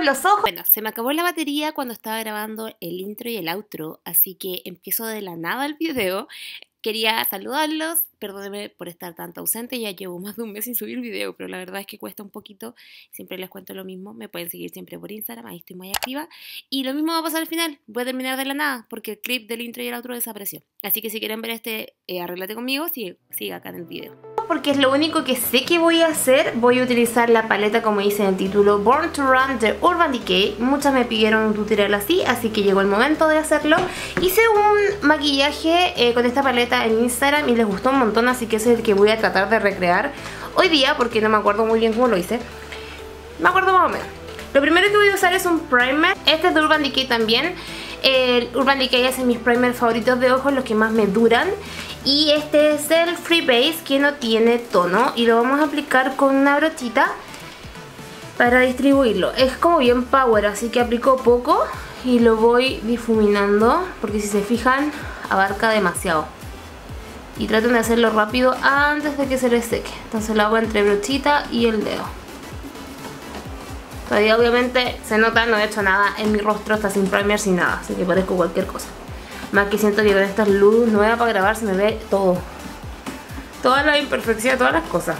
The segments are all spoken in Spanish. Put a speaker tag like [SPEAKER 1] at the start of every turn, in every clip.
[SPEAKER 1] con los ojos.
[SPEAKER 2] Bueno, se me acabó la batería cuando estaba grabando el intro y el outro, así que empiezo de la nada el video. Quería saludarlos, perdónenme por estar tanto ausente, ya llevo más de un mes sin subir video, pero la verdad es que cuesta un poquito, siempre les cuento lo mismo, me pueden seguir siempre por Instagram, ahí estoy muy activa, y lo mismo va a pasar al final, voy a terminar de la nada, porque el clip del intro y el outro desapareció, así que si quieren ver este Arréglate conmigo, siga acá en el video.
[SPEAKER 1] Porque es lo único que sé que voy a hacer. Voy a utilizar la paleta, como dice en el título, Born to Run de Urban Decay. Muchas me pidieron un tutorial así que llegó el momento de hacerlo. Hice un maquillaje con esta paleta en Instagram y les gustó un montón, así que ese es el que voy a tratar de recrear hoy día, porque no me acuerdo muy bien cómo lo hice. Me acuerdo más o menos. Lo primero que voy a usar es un primer. Este es de Urban Decay también. El Urban Decay es mis primers favoritos de ojos, los que más me duran. Y este es el Free Base, que no tiene tono, y lo vamos a aplicar con una brochita para distribuirlo. Es como bien power, así que aplico poco y lo voy difuminando, porque si se fijan abarca demasiado. Y traten de hacerlo rápido antes de que se les seque. Entonces lo hago entre brochita y el dedo. Todavía obviamente se nota, no he hecho nada en mi rostro, está sin primer, sin nada, así que parezco cualquier cosa. Más que siento que con esta luz nueva para grabar se me ve todo. Toda la imperfección, todas las cosas.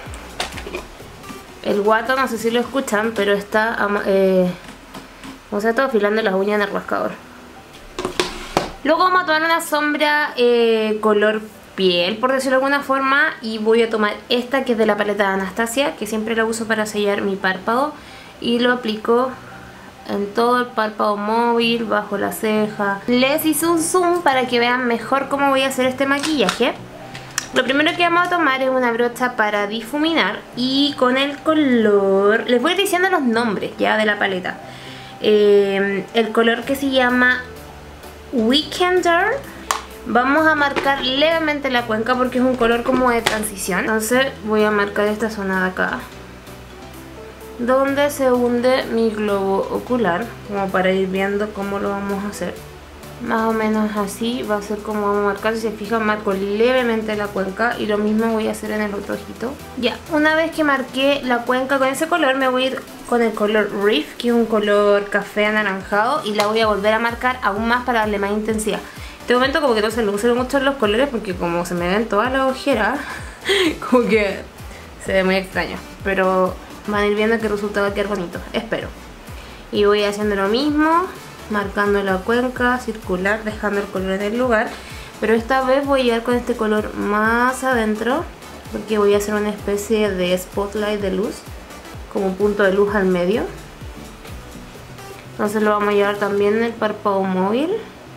[SPEAKER 1] El guato, no sé si lo escuchan, pero está como se está afilando las uñas en el rascador. Luego vamos a tomar una sombra color piel, por decirlo de alguna forma. Y voy a tomar esta, que es de la paleta de Anastasia, que siempre la uso para sellar mi párpado. Y lo aplico en todo el párpado móvil, bajo la ceja. Les hice un zoom para que vean mejor cómo voy a hacer este maquillaje. Lo primero que vamos a tomar es una brocha para difuminar. Y con el color, les voy diciendo los nombres ya de la paleta. El color que se llama Weekender. Vamos a marcar levemente la cuenca porque es un color como de transición. Entonces voy a marcar esta zona de acá, donde se hunde mi globo ocular, como para ir viendo cómo lo vamos a hacer. Más o menos así va a ser como vamos a marcar. Si se fijan, marco levemente la cuenca y lo mismo voy a hacer en el otro ojito. Ya, una vez que marqué la cuenca con ese color, me voy a ir con el color Reef, que es un color café anaranjado, y la voy a volver a marcar aún más para darle más intensidad. En este momento como que no se me usan mucho los colores porque como se me ven todas las ojeras, como que se ve muy extraño, pero van a ir viendo que el resultado va a quedar bonito, espero. Y voy haciendo lo mismo, marcando la cuenca circular, dejando el color en el lugar. Pero esta vez voy a llegar con este color más adentro, porque voy a hacer una especie de spotlight de luz, como un punto de luz al medio. Entonces lo vamos a llevar también en el párpado móvil.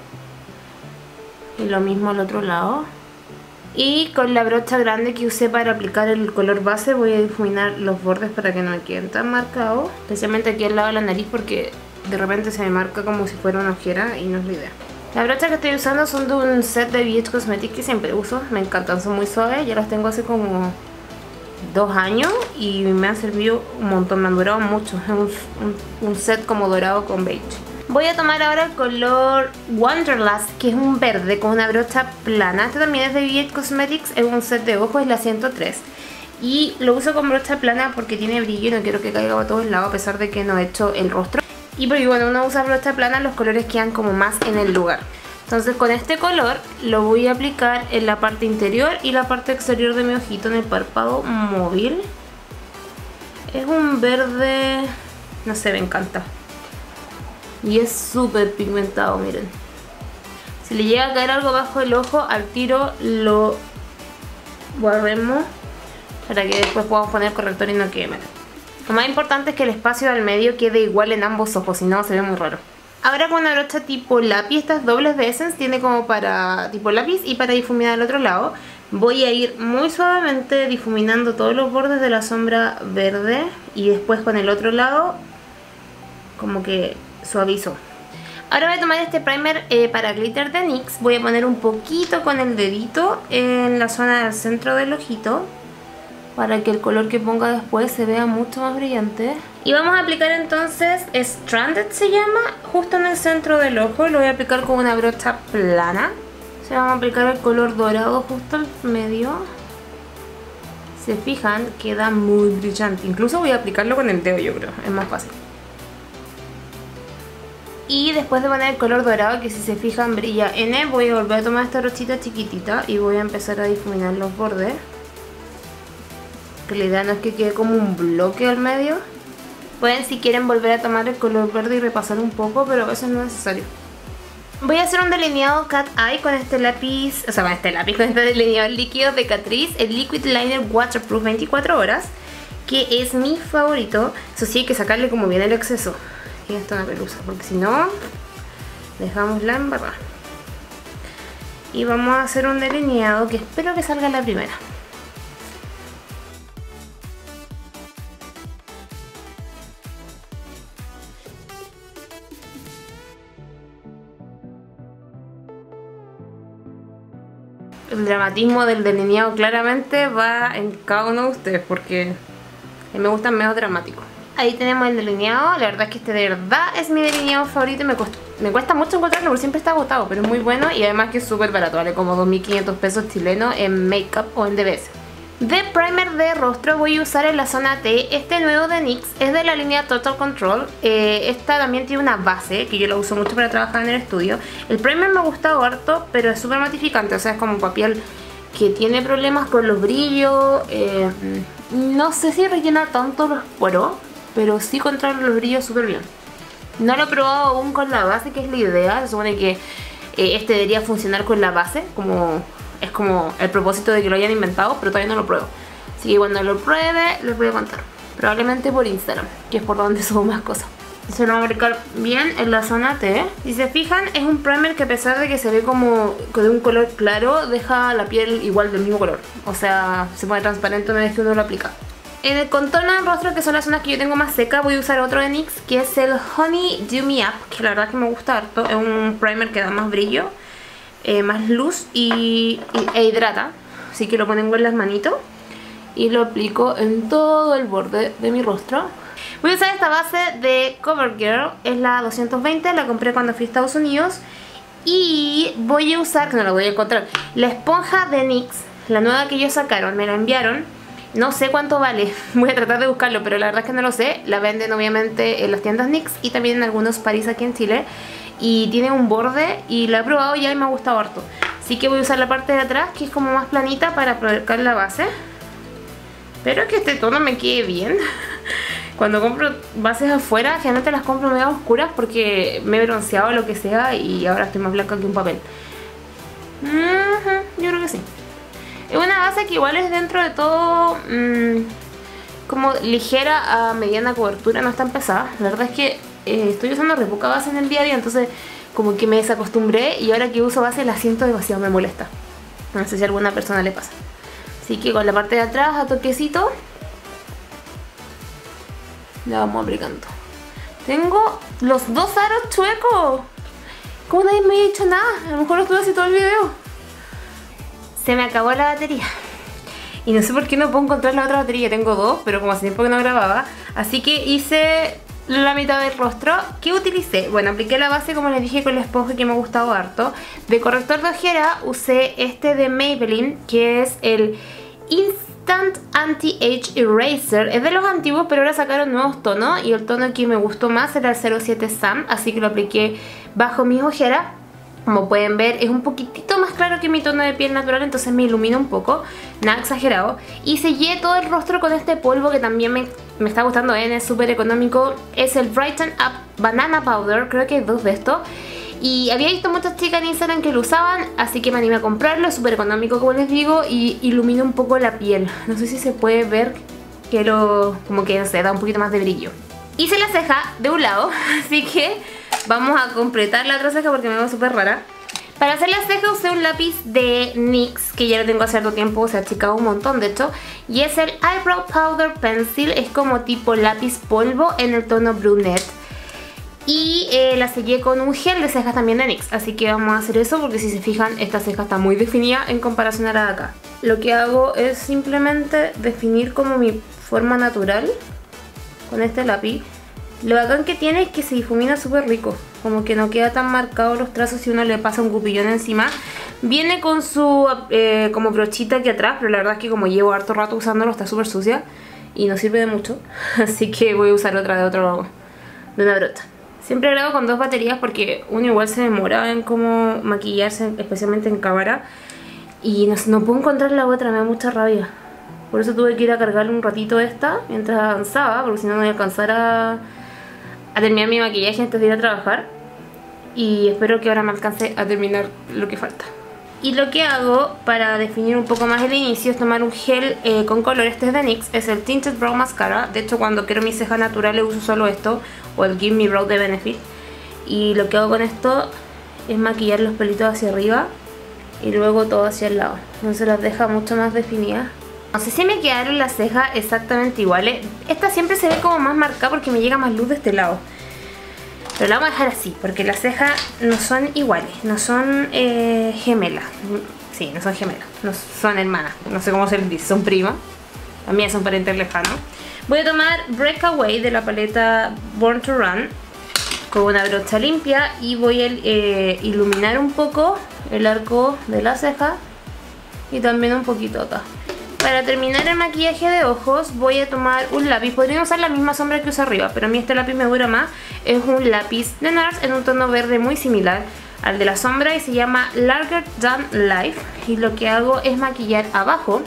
[SPEAKER 1] Y lo mismo al otro lado. Y con la brocha grande que usé para aplicar el color base voy a difuminar los bordes para que no me queden tan marcados. Especialmente aquí al lado de la nariz, porque de repente se me marca como si fuera una ojera y no es la idea. Las brochas que estoy usando son de un set de BH Cosmetics que siempre uso. Me encantan, son muy suaves. Ya las tengo hace como 2 años y me han servido un montón, me han durado mucho. Es un set como dorado con beige. Voy a tomar ahora el color Wanderlust, que es un verde con una brocha plana. Este también es de BH Cosmetics, es un set de ojos, es la 103. Y lo uso con brocha plana porque tiene brillo y no quiero que caiga a todos lados, a pesar de que no he hecho el rostro. Y porque cuando uno usa brocha plana, los colores quedan como más en el lugar. Entonces con este color lo voy a aplicar en la parte interior y la parte exterior de mi ojito, en el párpado móvil. Es un verde, no sé, me encanta. Y es súper pigmentado, miren. Si le llega a caer algo bajo el ojo, al tiro lo barremos para que después podamos poner corrector y no quede. Lo más importante es que el espacio del medio quede igual en ambos ojos, si no se ve muy raro. Ahora con una brocha tipo lápiz, estas dobles de Essence, tiene como para tipo lápiz y para difuminar al otro lado. Voy a ir muy suavemente difuminando todos los bordes de la sombra verde y después con el otro lado como que suavizo. Ahora voy a tomar este primer para glitter de NYX. Voy a poner un poquito con el dedito en la zona del centro del ojito para que el color que ponga después se vea mucho más brillante. Y vamos a aplicar entonces Stranded, se llama, justo en el centro del ojo. Lo voy a aplicar con una brocha plana. Se vamos a aplicar el color dorado justo al medio. Se fijan, queda muy brillante. Incluso voy a aplicarlo con el dedo, yo creo, es más fácil. Y después de poner el color dorado, que si se fijan brilla N, voy a volver a tomar esta brochita chiquitita y voy a empezar a difuminar los bordes. Que la idea no es que quede como un bloque al medio. Pueden, si quieren, volver a tomar el color verde y repasar un poco, pero eso no es necesario. Voy a hacer un delineado Cat Eye con este lápiz, con este delineado líquido de Catrice, el Liquid Liner Waterproof 24 horas, que es mi favorito. Eso sí, hay que sacarle como bien el exceso. Y esto es una pelusa, porque si no, dejamos la embarrada. Y vamos a hacer un delineado que espero que salga la primera. El dramatismo del delineado claramente va en cada uno de ustedes, porque a mí me gustan menos dramáticos. Ahí tenemos el delineado. La verdad es que este de verdad es mi delineado favorito y me cuesta mucho encontrarlo porque siempre está agotado, pero es muy bueno y además que es súper barato, vale como 2.500 pesos chilenos en Makeup o en DBS. De primer de rostro voy a usar en la zona T este nuevo de NYX, es de la línea Total Control. Esta también tiene una base que yo la uso mucho para trabajar en el estudio. El primer me ha gustado harto, pero es súper matificante, o sea, es como un papel que tiene problemas con los brillos. No sé si rellena tanto los poros, pero sí controla los brillos súper bien. No lo he probado aún con la base, que es la idea. Se supone que este debería funcionar con la base, es como el propósito de que lo hayan inventado, pero todavía no lo pruebo. Así que cuando lo pruebe, les voy a contar. Probablemente por Instagram, que es por donde subo más cosas. Se lo va a marcar bien en la zona T. Si se fijan, es un primer que a pesar de que se ve como de un color claro, deja la piel igual del mismo color. O sea, se pone transparente una vez que uno lo aplica. En el contorno del rostro, que son las zonas que yo tengo más seca, voy a usar otro de NYX, que es el Honey Do Me Up, que la verdad es que me gusta harto. Es un primer que da más brillo, más luz e hidrata. Así que lo pongo en las manitos y lo aplico en todo el borde de mi rostro. Voy a usar esta base de CoverGirl, es la 220, la compré cuando fui a Estados Unidos. Y voy a usar, que no la voy a encontrar, la esponja de NYX, la nueva que ellos sacaron, me la enviaron. No sé cuánto vale, voy a tratar de buscarlo, pero la verdad es que no lo sé. La venden obviamente en las tiendas NYX y también en algunos París aquí en Chile. Y tiene un borde y la he probado ya y me ha gustado harto. Así que voy a usar la parte de atrás, que es como más planita, para aplicar la base. Espero que este tono me quede bien. Cuando compro bases afuera, generalmente las compro medio oscuras porque me he bronceado o lo que sea y ahora estoy más blanca que un papel. Yo creo que sí. Es una base que igual es dentro de todo como ligera a mediana cobertura, no es tan pesada. La verdad es que estoy usando re poca base en el día a día, entonces como que me desacostumbré y ahora que uso base la siento demasiado, me molesta. No sé si a alguna persona le pasa. Así que con la parte de atrás a toquecito la vamos aplicando. Tengo los dos aros chuecos. ¿Cómo nadie me ha dicho nada? A lo mejor lo estuve así todo el video. Se me acabó la batería y no sé por qué no puedo encontrar la otra batería. Tengo dos, pero como hace tiempo que no grababa, así que hice la mitad del rostro. ¿Qué utilicé? Bueno, apliqué la base como les dije con la esponja, que me ha gustado harto. De corrector de ojera usé este de Maybelline, que es el Instant Anti-Age Eraser. Es de los antiguos, pero ahora sacaron nuevos tonos y el tono que me gustó más era el 07 Sun, así que lo apliqué bajo mis ojeras. Como pueden ver, es un poquitito más claro que mi tono de piel natural, entonces me ilumina un poco, nada exagerado. Y sellé todo el rostro con este polvo que también me está gustando, es súper económico. Es el Brighten Up Banana Powder, creo que hay dos de estos. Y había visto muchas chicas en Instagram que lo usaban, así que me animé a comprarlo, es súper económico como les digo, y ilumina un poco la piel. No sé si se puede ver que como que se da un poquito más de brillo. Hice la ceja de un lado, así que vamos a completar la otra ceja porque me veo súper rara. Para hacer la ceja usé un lápiz de NYX que ya lo tengo hace cierto tiempo, se ha achicado un montón de hecho. Y es el Eyebrow Powder Pencil, es como tipo lápiz polvo en el tono brunette. Y la sellé con un gel de cejas también de NYX, así que vamos a hacer eso porque si se fijan esta ceja está muy definida en comparación a la de acá. Lo que hago es simplemente definir como mi forma natural con este lápiz. Lo bacán que tiene es que se difumina súper rico, como que no queda tan marcado los trazos si uno le pasa un cupillón encima. Viene con su como brochita aquí atrás, pero la verdad es que como llevo harto rato usándolo está súper sucia y no sirve de mucho. Así que voy a usar otra de una brocha. Siempre grabo con 2 baterías porque uno igual se demora en cómo maquillarse, especialmente en cámara. Y no puedo encontrar la otra, me da mucha rabia. Por eso tuve que ir a cargarle un ratito esta mientras avanzaba, porque si no no voy a alcanzar a terminar mi maquillaje antes de ir a trabajar. Y espero que ahora me alcance a terminar lo que falta. Y lo que hago para definir un poco más el inicio es tomar un gel con color. Este es de NYX, es el Tinted Brow Mascara. De hecho, cuando quiero mis cejas naturales uso solo esto, o el Give Me Brow de Benefit. Y lo que hago con esto es maquillar los pelitos hacia arriba y luego todo hacia el lado. Entonces las deja mucho más definidas. No sé si me quedaron las cejas exactamente iguales. Esta siempre se ve como más marcada porque me llega más luz de este lado. Pero la vamos a dejar así, porque las cejas no son iguales, no son gemelas. Sí, no son gemelas, no son hermanas, no sé cómo se les dice, son primas. También son parientes lejanos. Voy a tomar Breakaway de la paleta Born to Run con una brocha limpia y voy a iluminar un poco el arco de la ceja y también un poquito acá. Para terminar el maquillaje de ojos voy a tomar un lápiz. Podría usar la misma sombra que uso arriba, pero a mí este lápiz me dura más. Es un lápiz de NARS en un tono verde muy similar al de la sombra y se llama Larger Than Life. Y lo que hago es maquillar abajo.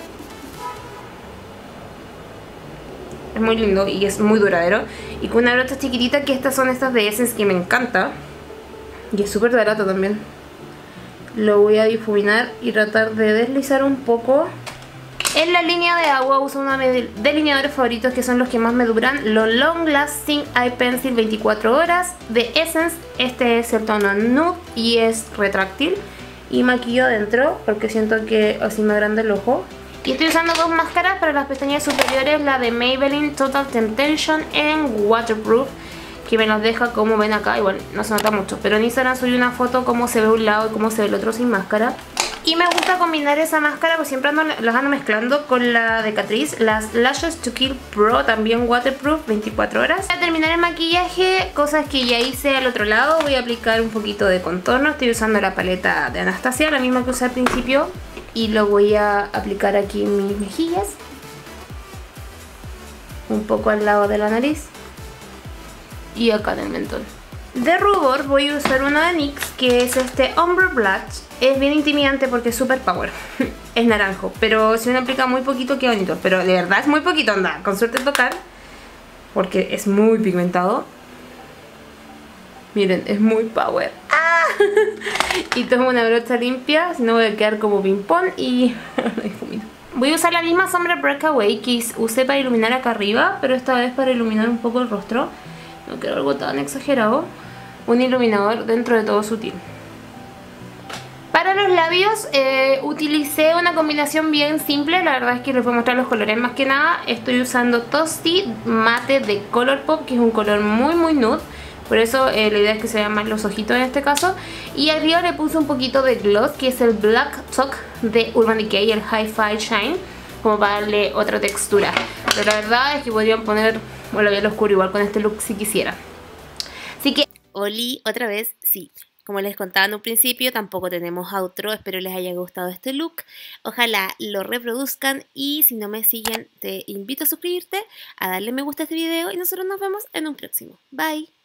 [SPEAKER 1] Es muy lindo y es muy duradero. Y con una brocha chiquitita, que estas son estas de Essence que me encanta. Y es súper barato también. Lo voy a difuminar y tratar de deslizar un poco. En la línea de agua uso uno de mis delineadores favoritos, que son los que más me duran, los Long Lasting Eye Pencil 24 horas de Essence. Este es el tono nude y es retráctil. Y maquillo adentro porque siento que así me agranda el ojo. Y estoy usando 2 máscaras para las pestañas superiores, la de Maybelline Total Temptation en Waterproof, que me las deja como ven acá, igual no se nota mucho, pero en Instagram subí una foto cómo se ve un lado y cómo se ve el otro sin máscara. Y me gusta combinar esa máscara, pues siempre las ando mezclando con la de Catrice, las Lashes to Kill Pro, también Waterproof, 24 horas. Para terminar el maquillaje, cosas que ya hice al otro lado, voy a aplicar un poquito de contorno. Estoy usando la paleta de Anastasia, la misma que usé al principio, y lo voy a aplicar aquí en mis mejillas, un poco al lado de la nariz y acá en el mentón. De rubor voy a usar uno de NYX, que es este Ombre Blush. Es bien intimidante porque es super power. Es naranjo, pero si uno aplica muy poquito queda bonito. Pero de verdad es muy poquito, anda, con suerte tocar, porque es muy pigmentado. Miren, es muy power. ¡Ah! Y tomo una brocha limpia, si no voy a quedar como ping pong y voy a usar la misma sombra Breakaway que usé para iluminar acá arriba, pero esta vez para iluminar un poco el rostro. No quiero algo tan exagerado. Un iluminador dentro de todo sutil. Para los labios utilicé una combinación bien simple. La verdad es que les voy a mostrar los colores más que nada. Estoy usando Toasty Mate de Colourpop, que es un color muy muy nude. Por eso la idea es que se vean más los ojitos en este caso. Y arriba le puse un poquito de gloss, que es el Black Talk de Urban Decay, el Hi-Fi Shine, como para darle otra textura. Pero la verdad es que podrían poner el labial oscuro igual con este look si quisieran. Así que,
[SPEAKER 2] Oli, otra vez, sí. Como les contaba en un principio, tampoco tenemos outro. Espero les haya gustado este look. Ojalá lo reproduzcan. Y si no me siguen, te invito a suscribirte, a darle me gusta a este video. Y nosotros nos vemos en un próximo. Bye.